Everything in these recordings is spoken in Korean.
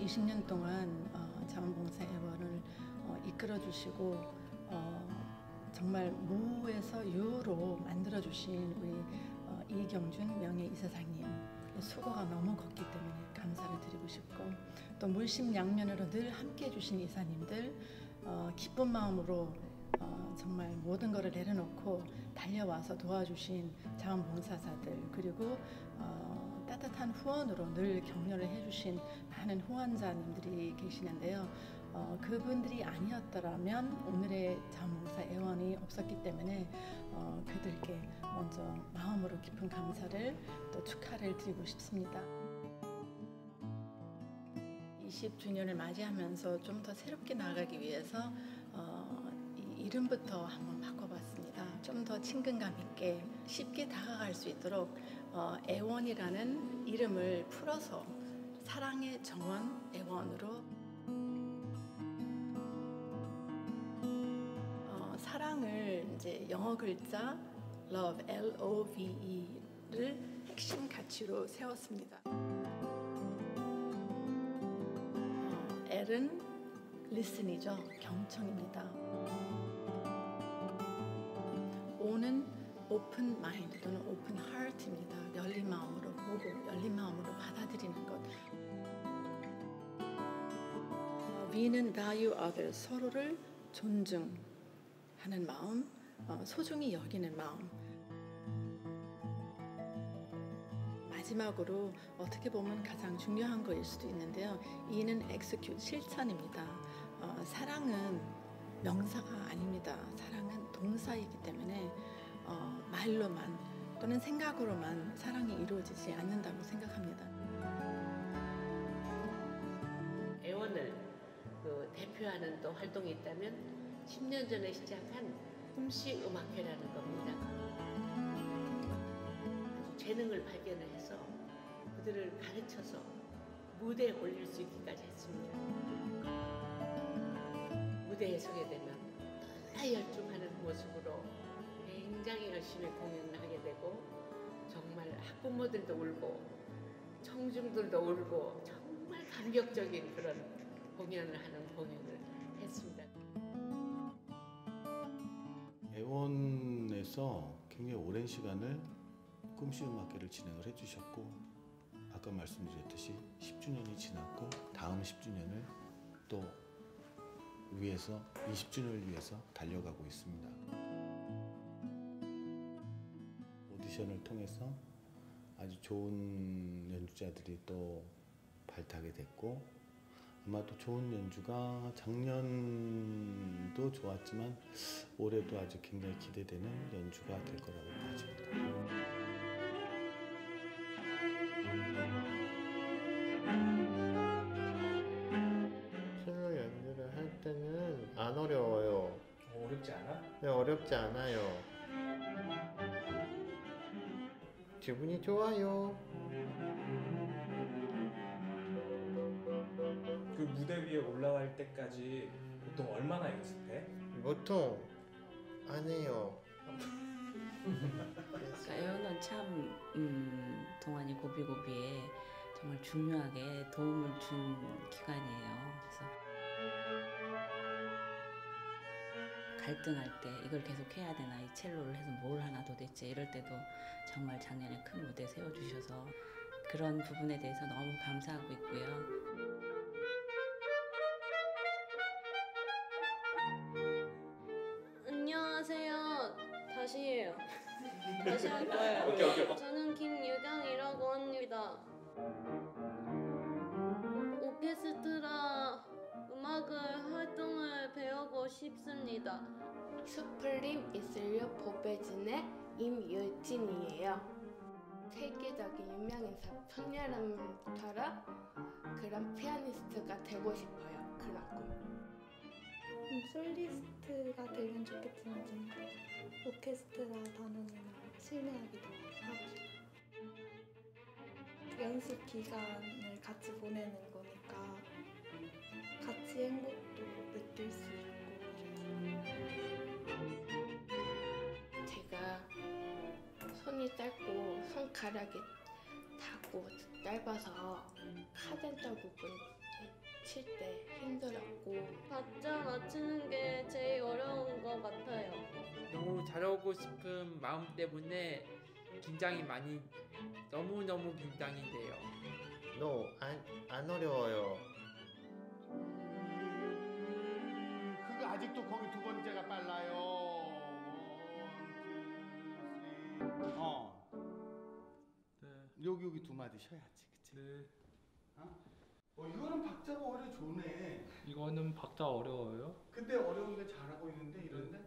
20년 동안 자원봉사 애원을 이끌어 주시고 정말 무에서 유로 만들어 주신 우리 이경준 명예이사장님 수고가 너무 컸기 때문에 감사를 드리고 싶고, 또 물심양면으로 늘 함께 해주신 이사님들 기쁜 마음으로 정말 모든 것을 내려놓고 달려와서 도와주신 자원봉사자들, 그리고 따뜻한 후원으로 늘 격려를 해주신 많은 후원자님들이 계시는데요. 그분들이 아니었더라면 오늘의 자원봉사 애원이 없었기 때문에 그들께 먼저 마음으로 깊은 감사를 또 축하를 드리고 싶습니다. 20주년을 맞이하면서 좀 더 새롭게 나아가기 위해서 이 이름부터 한번 바꿔봤습니다. 좀 더 친근감 있게 쉽게 다가갈 수 있도록 애원이라는 이름을 풀어서 사랑의 정원 애원으로, 사랑을 이제 영어 글자 love, L-O-V-E를 핵심 가치로 세웠습니다. L은 listen이죠. 경청입니다. O는 open mind 또는 open heart입니다. 열린 마음으로 보고 열린 마음으로 받아들이는 것. V는 value others, 서로를 존중하는 마음, 소중히 여기는 마음. 마지막으로 어떻게 보면 가장 중요한 거일 수도 있는데요. E는 execute, 실천입니다. 사랑은 명사가 아닙니다. 사랑은 동사이기 때문에 말로만 또는 생각으로만 사랑이 이루어지지 않는다고 생각합니다. 애원을 대표하는 또 활동이 있다면 10년 전에 시작한 꿈씨 음악회라는 겁니다. 재능을 발견을 해서 그들을 가르쳐서 무대에 올릴 수 있기까지 했습니다. 무대에 서게 되면 너무나 열중하는 모습으로 굉장히 열심히 공연을 하게 되고, 정말 학부모들도 울고 청중들도 울고 정말 감격적인 그런 공연을 했습니다. 애원에서 굉장히 오랜 시간을 꿈씨 음악회를 진행을 해주셨고, 아까 말씀드렸듯이 10주년이 지났고 다음 10주년을 또 위해서 20주년을 위해서 달려가고 있습니다. 오디션을 통해서 아주 좋은 연주자들이 또 발탁이 됐고, 아마 또 좋은 연주가 작년도 좋았지만 올해도 아주 굉장히 기대되는 연주가 될 거라고 봐집니다. 솔로 연주를 할 때는 안 어려워요. 어렵지 않아? 네, 어렵지 않아요. 기분이 좋아요. 그 무대 위에 올라갈 때까지 보통 얼마나 연습해? 보통 안 해요. 그러니까 애원은 참 동안이 고비고비에 정말 중요하게 도움을 준 기관이에요. 그래서 갈등할 때 이걸 계속 해야 되나, 이 첼로를 해서 뭘 하나 도대체, 이럴 때도 정말 작년에 큰 무대 세워주셔서 그런 부분에 대해서 너무 감사하고 있고요. 안녕하세요. 다시 할 거예요. 오케이. 저는 김유경이라고 합니다. 오케스트라 음악을 활동을 배우고 싶습니다. 수플림 이슬류 보배진의 임유진이에요. 세계적인 유명인사 손예람처럼 그런 피아니스트가 되고 싶어요. 그런 꿈. 솔리스트가 되면 좋겠지만 좀 오케스트라 단원이나 실내악이 더 하고 싶어요. 연습 기간을 같이 보내는 거니까 같이 행복도 느낄 수 있고. 제가 손이 짧고 손가락이 닿고 짧아서 카덴터 부분 칠 때 힘들었고 박자 맞추는 게 제일 어려운 것 같아요. 너무 잘하고 싶은 마음 때문에 긴장이 많이 너무너무 긴장이 돼요. 안 어려워요. 그거 아직도 거기 두 번째가 빨라요. 네. 여기 두 마디 쉬어야지, 그치? 네. 이거는 박자가 오히려 좋네. 이거는 박자 어려워요? 근데 어려운데 잘하고 있는데 이런데?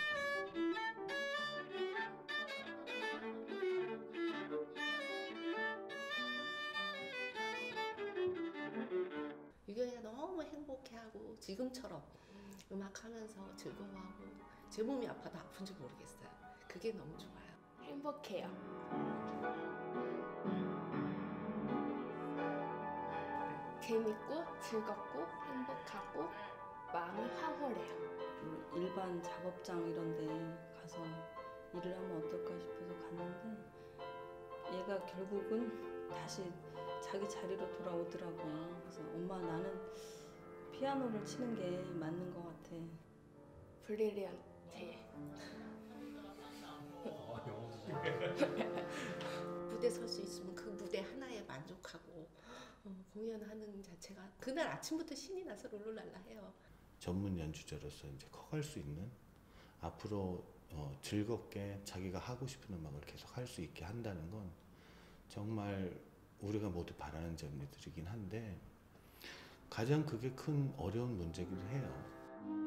유경이가 너무 행복해하고 지금처럼 음악하면서 즐거워하고 제 몸이 아파도 아픈지 모르겠어요. 그게 너무 좋아요. 행복해요. 재밌고 즐겁고 행복하고 마음이 황홀해요. 일반 작업장 이런 데 가서 일을 하면 어떨까 싶어서 갔는데 얘가 결국은 다시 자기 자리로 돌아오더라고요. 그래서 엄마 나는 피아노를 치는 게 맞는 것 같아. 브릴리언트해. 무대 설 수 있으면 그 무대 하나에 만족하고 공연하는 자체가 그날 아침부터 신이 나서 룰루랄라 해요. 전문 연주자로서 이제 커갈 수 있는 앞으로 즐겁게 자기가 하고 싶은 음악을 계속 할 수 있게 한다는 건 정말 우리가 모두 바라는 점들이긴 한데 가장 그게 큰 어려운 문제이기도 해요.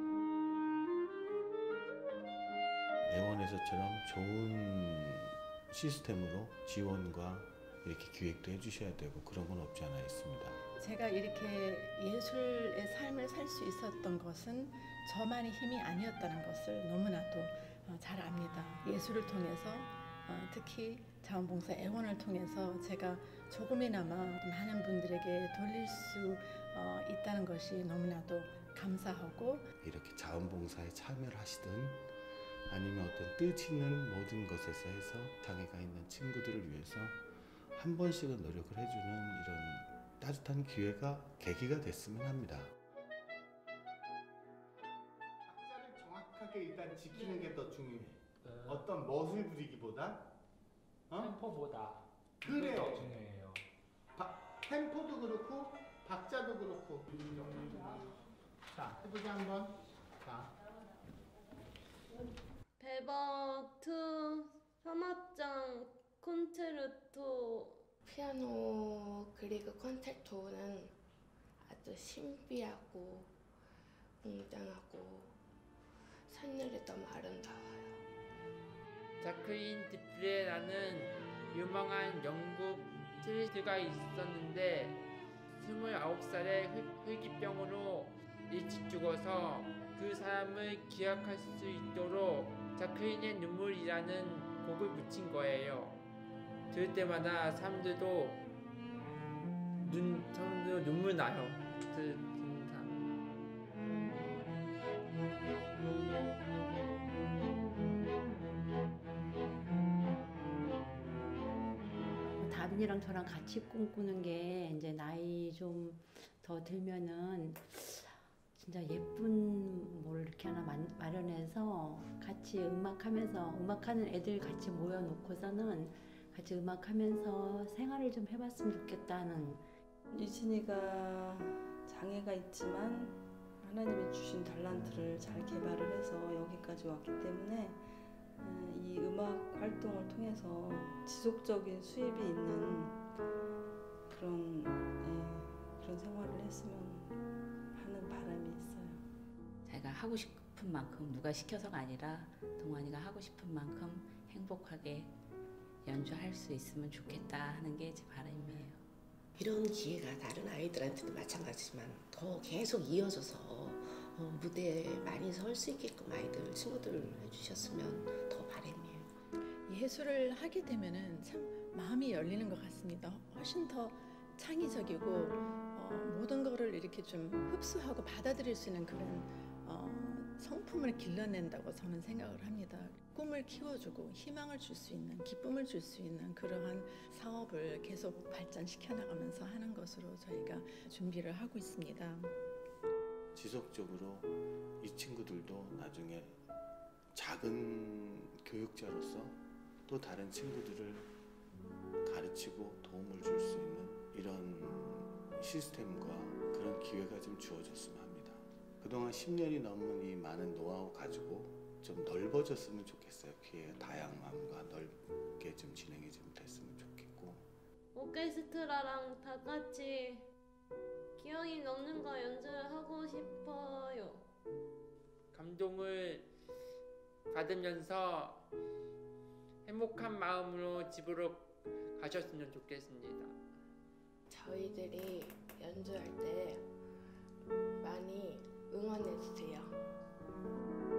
애원에서처럼 좋은 시스템으로 지원과 이렇게 기획도 해주셔야 되고 그런 건 없지 않아 있습니다. 제가 이렇게 예술의 삶을 살 수 있었던 것은 저만의 힘이 아니었다는 것을 너무나도 잘 압니다. 예술을 통해서 특히 자원봉사 애원을 통해서 제가 조금이나마 많은 분들에게 돌릴 수 있다는 것이 너무나도 감사하고 이렇게 자원봉사에 참여를 하시든 아니면 어떤 뜻 있는 모든 것에서 해서 장애가 있는 친구들을 위해서 한 번씩은 노력을 해주는 이런 따뜻한 기회가 계기가 됐으면 합니다. 박자를 정확하게 일단 지키는 게 더 중요해. 어떤 멋을 부리기보다 템포보다 그래. 그게 더 중요해요. 템포도 그렇고 박자도 그렇고. 자, 해보자 한번. 자. 베버 2 3악장 콘체르토. 피아노 그리고 콘체르토는 아주 신비하고 웅장하고 선율이 너무 아름다워요. 자크린 디프레라는 유명한 영국 첼리스트가 있었는데 29살에 희귀병으로 일찍 죽어서 그 사람을 기억할 수 있도록 자크린의 눈물이라는 곡을 붙인 거예요. 들을 때마다 사람들도 눈물 나요. 듣는 사람. 다빈이랑 저랑 같이 꿈꾸는 게 이제 나이 좀 더 들면은 진짜 예쁜 뭘 이렇게 하나 마련해서 같이 음악하면서 음악하는 애들 같이 모여놓고서는 같이 음악하면서 생활을 좀 해봤으면 좋겠다는. 유진이가 장애가 있지만 하나님이 주신 달란트를 잘 개발을 해서 여기까지 왔기 때문에 이 음악 활동을 통해서 지속적인 수입이 있는 그런 생활을 했으면 하는 바람이 있어요. 자기가 하고 싶은 만큼 누가 시켜서가 아니라 동환이가 하고 싶은 만큼 행복하게 연주할 수 있으면 좋겠다 하는 게 제 바람이에요. 이런 기회가 다른 아이들한테도 마찬가지지만 더 계속 이어져서 무대에 많이 설 수 있게끔 아이들 친구들 해주셨으면 더 바람이에요. 예술을 하게 되면은 참 마음이 열리는 것 같습니다. 훨씬 더 창의적이고 모든 거를 이렇게 좀 흡수하고 받아들일 수 있는 그런 성품을 길러낸다고 저는 생각을 합니다. 꿈을 키워주고 희망을 줄 수 있는, 기쁨을 줄 수 있는 그러한 사업을 계속 발전시켜 나가면서 하는 것으로 저희가 준비를 하고 있습니다. 지속적으로 이 친구들도 나중에 작은 교육자로서 또 다른 친구들을 가르치고 도움을 줄 수 있는 이런 시스템과 그런 기회가 좀 주어졌으면 합니다. 그동안 10년이 넘은 이 많은 노하우 가지고 좀 넓어졌으면 좋겠어요. 기회의 다양함과 넓게 좀 진행이 좀 됐으면 좋겠고. 오케스트라랑 다 같이 기억이 남는 거 연주하고 싶어요. 감동을 받으면서 행복한 마음으로 집으로 가셨으면 좋겠습니다. 저희들이 연주할 때 많이 응원해 주세요.